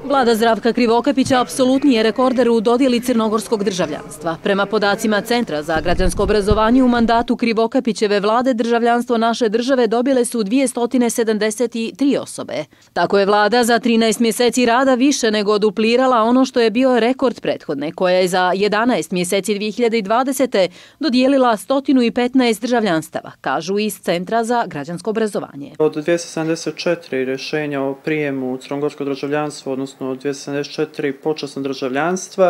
Vlada Zdravka Krivokapića apsolutni je rekorder u dodjeli crnogorskog državljanstva. Prema podacima Centra za građansko obrazovanje u mandatu Krivokapićeve vlade državljanstvo naše države dobile su 273 osobe. Tako je vlada za 13 mjeseci rada više nego duplirala ono što je bio rekord prethodne, koja je za 11 mjeseci 2020. dodijelila 115 državljanstava, kažu iz Centra za građansko obrazovanje. Od 274 rješenja o prijemu u crnogorsko državljanstvo, odnosno 274 počasna državljanstva,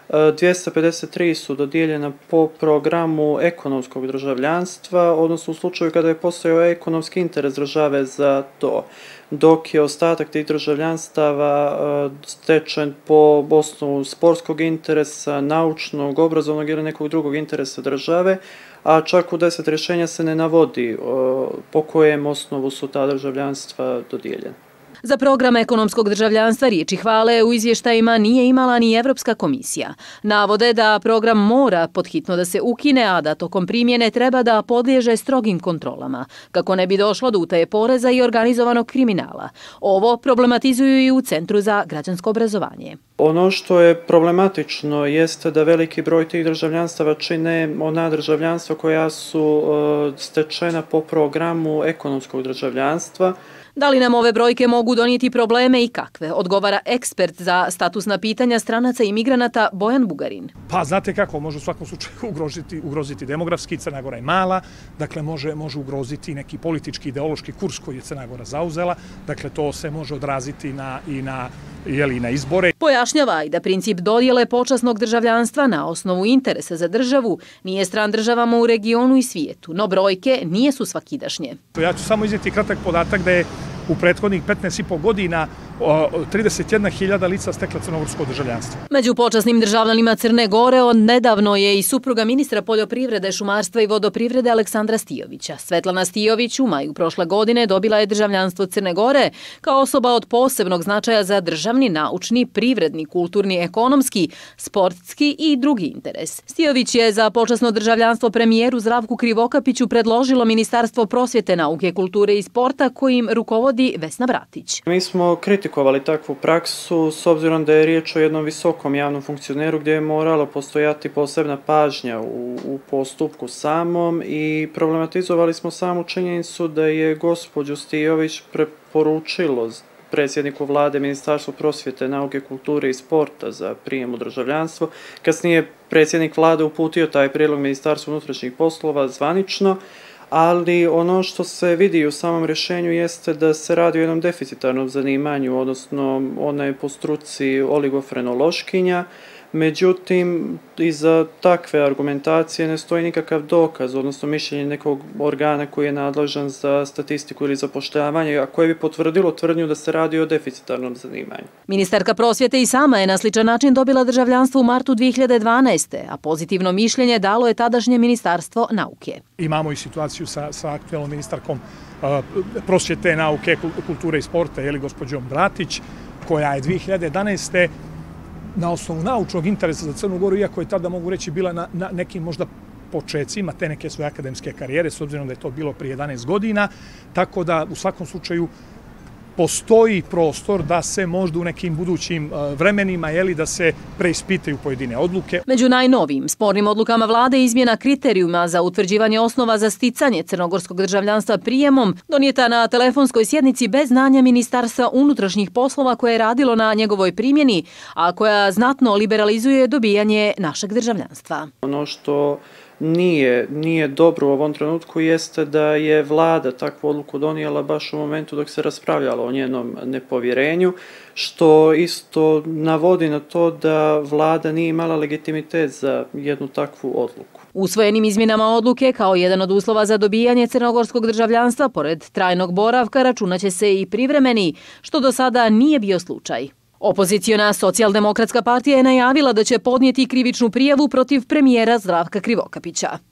253 su dodijeljena po programu ekonomskog državljanstva, odnosno u slučaju kada je postojao ekonomski interes države za to, dok je ostatak tih državljanstava stečen po osnovu sportskog interesa, naučnog, obrazovnog ili nekog drugog interesa države, a čak u 10 rješenja se ne navodi po kojem osnovu su ta državljanstva dodijeljena. Za program ekonomskog državljanstva riječi hvale u izvještajima nije imala ni Evropska komisija. Navode da program mora podhitno da se ukine, a da tokom primjene treba da podliježe strogim kontrolama, kako ne bi došlo do utaje poreza i organizovanog kriminala. Ovo problematizuju i u Centru za građansko obrazovanje. Ono što je problematično jeste da veliki broj tih državljanstava čine ona državljanstva koja su stečena po programu ekonomskog državljanstva. Da li nam ove brojke mogu donijeti probleme i kakve? Odgovara ekspert za statusna pitanja stranaca i migranata Bojan Bugarin. Pa znate kako, može u svakom slučaju ugroziti demografski, Crna Gora je mala, dakle može ugroziti neki politički ideološki kurs koji je Crna Gora zauzela, dakle to se može odraziti i na izbore. Pojašnjava i da princip dodjele počasnog državljanstva na osnovu interesa za državu nije stran državama u regionu i svijetu, no brojke nisu svakidašnje. Ja ću samo iznijeti kratak podatak da je u prethodnih 15,5 godina 31.000 lica stekla crnogorsko državljanstvo. Među počasnim državljanima Crne Gore nedavno je i supruga ministra poljoprivrede, šumarstva i vodoprivrede Aleksandra Stijovića. Svetlana Stijović u maju prošle godine dobila je državljanstvo Crne Gore kao osoba od posebnog značaja za državni, naučni, privredni, kulturni, ekonomski, sportski i drugi interes. Stijović je za počasno državljanstvo premijeru Zdravku Krivokapiću predložilo Ministarstvo prosvjete, nauke, kulture i sporta kojim rukovodi Vesna Bratić. Mi smo kritikovali takvu praksu s obzirom da je riječ o jednom visokom javnom funkcioneru gdje je moralo postojati posebna pažnja u postupku samom i problematizovali smo samu činjenicu da je gospođu Stijović preporučilo predsjedniku vlade, Ministarstvo prosvjete, nauke, kulture i sporta za prijem u državljanstvo. Kasnije predsjednik vlade uputio taj prijedlog Ministarstvu unutrašnjih poslova zvanično, ali ono što se vidi u samom rješenju jeste da se radi o jednom deficitarnom zanimanju, odnosno ona je po struci oligofrenološkinja, međutim iza takve argumentacije ne stoji nikakav dokaz, odnosno mišljenje nekog organa koji je nadležan za statistiku ili zapošljavanje, a koje bi potvrdilo tvrdnju da se radi o deficitarnom zanimanju. Ministarka prosvjete i sama je na sličan način dobila državljanstvo u martu 2012. a pozitivno mišljenje dalo je tadašnje Ministarstvo nauke. Imamo i situaciju sa aktualnom ministarkom prosvjete, nauke, kulture i sporta, gospođom Bratić, koja je 2011. na osnovu naučnog interesa za Crnu Goru, iako je tada, mogu reći, bila na nekim možda počecima te neke svoje akademske karijere, s obzirom da je to bilo prije 11 godina, tako da u svakom slučaju postoji prostor da se možda u nekim budućim vremenima da se preispitaju pojedine odluke. Među najnovijim spornim odlukama vlade izmjena kriterijuma za utvrđivanje osnova za sticanje crnogorskog državljanstva prijemom donijeta na telefonskoj sjednici bez znanja Ministarstva unutrašnjih poslova koje je radilo na njegovoj primjeni, a koja znatno liberalizuje dobijanje našeg državljanstva. Ono što nije dobro u ovom trenutku jeste da je vlada takvu odluku donijela baš u momentu dok se raspravljalo o njenom nepovjerenju, što isto navodi na to da vlada nije imala legitimitet za jednu takvu odluku. Usvojenim izmjenama odluke kao jedan od uslova za dobijanje crnogorskog državljanstva pored trajnog boravka računaće se i privremeni, što do sada nije bio slučaj. Opoziciona Socijaldemokratska partija je najavila da će podnijeti krivičnu prijavu protiv premijera Zdravka Krivokapića.